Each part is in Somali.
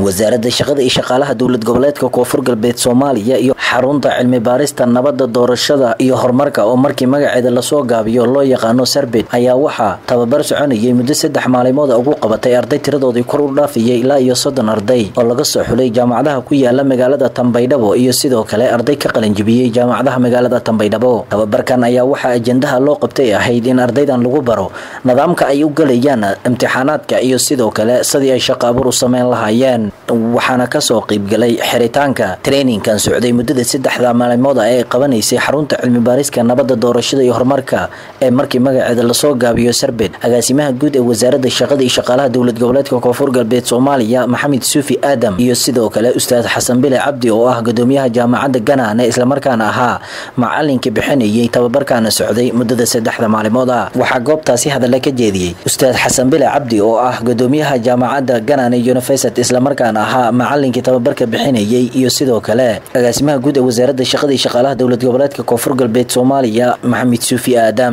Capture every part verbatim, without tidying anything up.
wasaaradda shaqada iyo shaqaalaha dowlad goboleedka Koonfur Galbeed Soomaaliya iyo xarunta cilmi baarista nabadda doorashada iyo horumarka oo markii magaceeda la soo gaabiyo loo yaqaano Sarbid ayaa waxa tababar soconayay muddo saddex maalmood ugu qabatay arday tiradoodii kor u dhaafayay ilaa iyo soddon arday oo laga soo xulay jaamacadaha ku yaala magaalada Tanbaydhabo iyo sidoo kale arday ka qalin jabiyay jaamacadaha magaalada Tanbaydhabo. tababarkan ayaa waxa ajendaha loo qabtay ahayd in ardaydan lagu baro nidaamka ay u galayaan imtixaanaadka iyo sidoo kale sidii ay shaqo abuur u sameyn lahaayeen. waxaana ka soo qayb galay xiritaanka trainingkan socday muddada saddexda maalmood ee qabanaysay xarunta cilmi baariska nabadda doorashada iyo horumarka ee markii magaceeda la soo gaabiyo Sarbid agaasimaha guud ee wasaaradda shaqada iyo shaqaalaha dowlad goboleedka Koonfur Galbeed Soomaaliya Maxamed Suufi Aadam iyo sidoo kale Ustaad Xasan Bile Cabdi oo ah gudoomiyaha jaamacadda Ganaane isla markaana ahaa macalinka bixinayay tababarkan socday muddada saddexda maalmood. waxa goobtaasi hadal ka jeediyay Ustaad Xasan Bile Cabdi oo ah gudoomiyaha jaamacadda Ganaane University isla markaana ahaa macalinka tababarka bixinayay iyo sidoo kale agaasimaha guud ee wasaaradda shaqada iyo shaqaalaha dowlad goboleedka Koonfur Galbeed Soomaaliya Maxamed Suufi Aadam.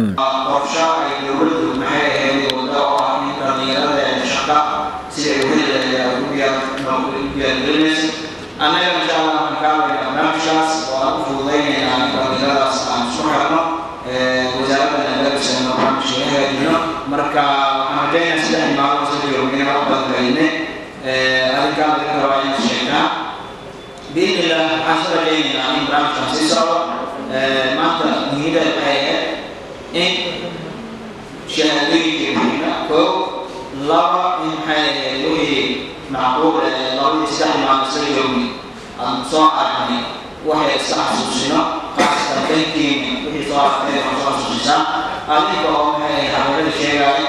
marka waxaan deenaa saddex maalmood soo joogay wax badan galnay ee arrinkan ka rawaayay sheekada biillah asra leeyna in barnaamijkan si soo ee maanta muhiimada ay in shahaadooyinka ko laba in hay wixii macquul laba saddex maalmood soo joogay aan soo aragnay waxay saxsuusino qaasatan bankiin wixii soo aragnay soo saxsuusan adiga oo maxay xaqiiqada sheegay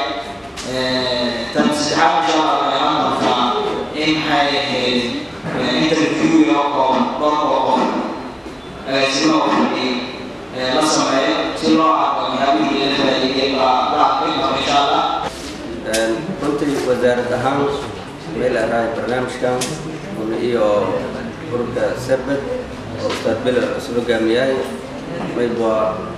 ee tan saddexaad insha Allah ayaan markaa in hay interview iyo oo oo ee si loo ee la sameeyo si loo arko yaabihii la faa'iideeyay la aqoon insha Allah een runtii wasaaradda ahaan meel ay barnaamijkan iyo ururka Sarbid oo Ustaad Bile soo gaamiyay mayba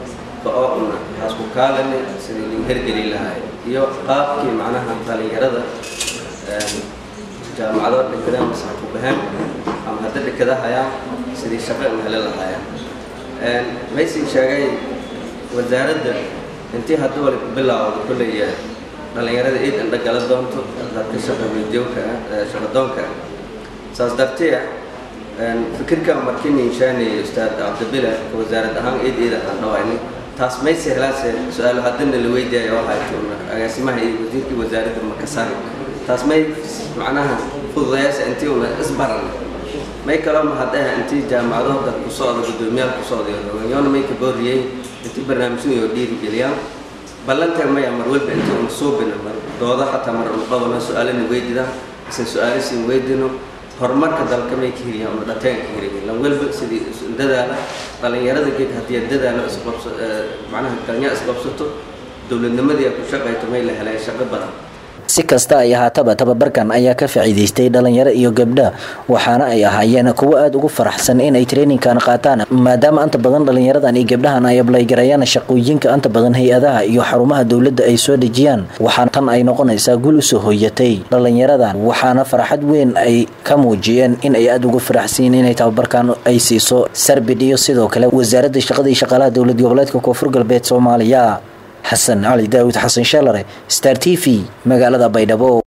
oo xasku kaalane sidii hergeli lahaay iyo qaabkii macnaha dhalinyarada ee jaamacadaha dhigtaan masax ku bahan ama hadda dhigada haya sidii shaqo u heli lahaayeen ee maysi sheegay wasaaradda intii hadda wali bilowday kulliye dhalinyarada eed inda gala doonto dadka shaqo joogka shaqo doonka saas dartiya ee fikirka markii ninshaani Ustaad Cabdibile wasaaradda ahaan eed eed aan dhawaynay taas may sahlayse su'aal hadana la weydiiyo waxa ay toona agaasimaha iyo wasiirka wasaaradda Makassar taas may macnaha fududeeyay intii uu isbaran may kala ma hadaa intii jaamacadaha ku soo gudoomiyaha ku soo yoona may ka booriyay intii barnaamijyo iyo dhiiri geliyaan ballanka may amar walba intii uu soo binamar dooda xataa mar walba su'aalana weydiida si su'aalisi weydiino horumarka dalka may ka hiriyaan oo dhateynka hiriyaan la walba sidii dadaala dhalinyarada geed hadii dadaala isqabso macnaha kanya isqabsato dawladnimadii ku shaqeyto may la helay shaqo badan. si kasta ay ahaataba tababarkan ayaa ka faa'iideystay dhalinyaro iyo gabdho waxaana ay ahaayeen kuwa aad ugu faraxsan in ay trainingkan qaataan maadaama anta badan dhalinyaradan iyo gabdhahan ay ablay garayaan shaqooyinka anta badan hay'adaha iyo xarumaha dawladda ay soo dejiyaan waxaan tan ay noqonaysaa guul u soo hooyatay dhalinyaradan waxaana farxad weyn ay ka muujiyeen in ay aad ugu faraxsan inay tababarkan ay siiso Sarbid iyo sidoo kale wasaaradda shaqada iyo shaqaalaha dowlad goboleedka Koonfur Galbeed Soomaaliya. حسن علي داود حسن شلري ستار تي في مقالة بيدابو.